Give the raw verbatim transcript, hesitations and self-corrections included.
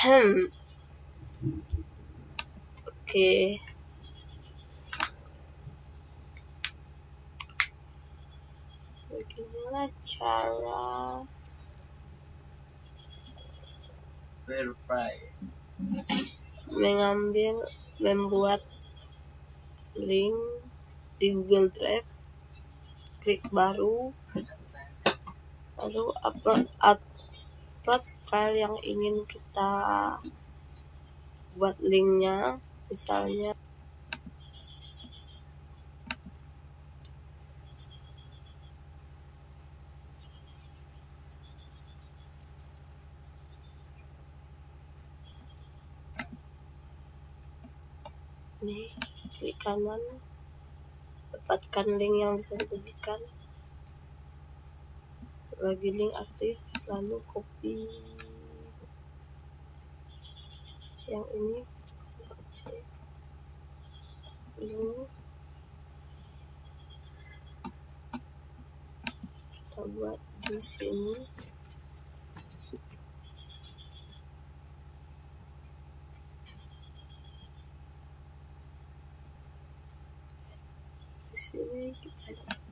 Oke. Beginilah cara verify mengambil, membuat link di Google Drive. Klik baru, lalu upload, upload file yang ingin kita buat linknya, misalnya ini. Klik kanan, dapatkan link yang bisa dibagikan, lagi link aktif, lalu copy yang ini, lalu kita buat di sini. Di sini kita